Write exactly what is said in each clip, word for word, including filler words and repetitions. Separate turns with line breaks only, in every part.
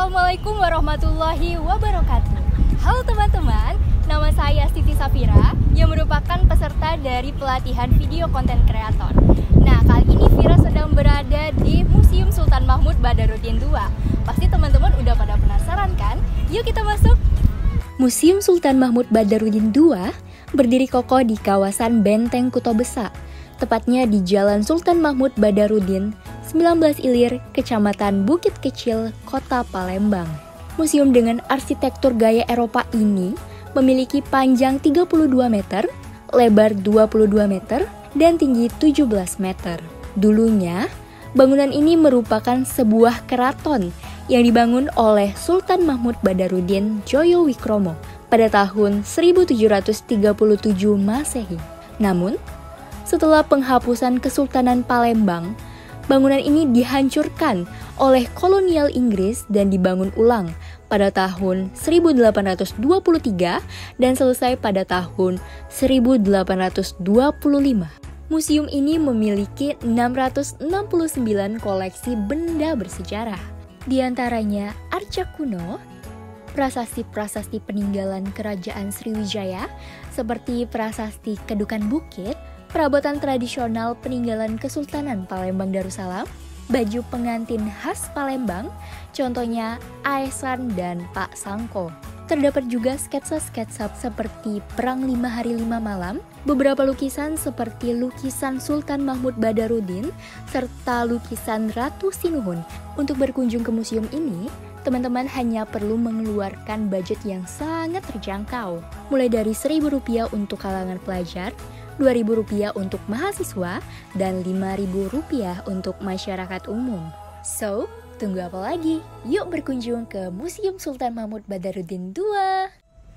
Assalamualaikum warahmatullahi wabarakatuh. Halo teman-teman, nama saya Siti Safira yang merupakan peserta dari pelatihan video konten kreator. Nah, kali ini Vira sedang berada di Museum Sultan Mahmud Badarudin kedua. Pasti teman-teman udah pada penasaran kan? Yuk kita masuk. Museum Sultan Mahmud Badarudin kedua berdiri kokoh di kawasan Benteng Kuto Besak, tepatnya di Jalan Sultan Mahmud Badarudin, sembilan belas Ilir, Kecamatan Bukit Kecil, Kota Palembang. Museum dengan arsitektur gaya Eropa ini memiliki panjang tiga puluh dua meter, lebar dua puluh dua meter, dan tinggi tujuh belas meter. Dulunya, bangunan ini merupakan sebuah keraton yang dibangun oleh Sultan Mahmud Badarudin Joyowikromo pada tahun seribu tujuh ratus tiga puluh tujuh Masehi. Namun, setelah penghapusan Kesultanan Palembang, bangunan ini dihancurkan oleh kolonial Inggris dan dibangun ulang pada tahun seribu delapan ratus dua puluh tiga dan selesai pada tahun seribu delapan ratus dua puluh lima. Museum ini memiliki enam ratus enam puluh sembilan koleksi benda bersejarah. Di antaranya arca kuno, prasasti-prasasti peninggalan Kerajaan Sriwijaya seperti prasasti Kedukan Bukit, perabotan tradisional peninggalan Kesultanan Palembang Darussalam, baju pengantin khas Palembang, contohnya Aesan dan Pak Sangko. Terdapat juga sketsa-sketsa seperti Perang Lima Hari Lima Malam, beberapa lukisan seperti lukisan Sultan Mahmud Badarudin, serta lukisan Ratu Sinuhun. Untuk berkunjung ke museum ini, teman-teman hanya perlu mengeluarkan budget yang sangat terjangkau, mulai dari seribu rupiah untuk kalangan pelajar, dua ribu rupiah untuk mahasiswa, dan lima ribu rupiah untuk masyarakat umum. So, tunggu apa lagi? Yuk berkunjung ke Museum Sultan Mahmud Badarudin kedua.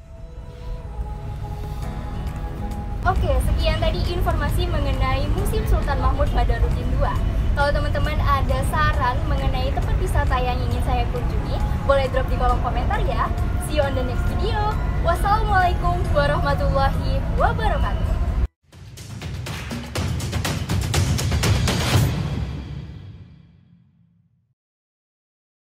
Oke, sekian tadi informasi mengenai Museum Sultan Mahmud Badarudin kedua. Kalau teman-teman ada saran mengenai tempat wisata yang ingin saya kunjungi, boleh drop di kolom komentar ya. See you on the next video. Wassalamualaikum warahmatullahi wabarakatuh.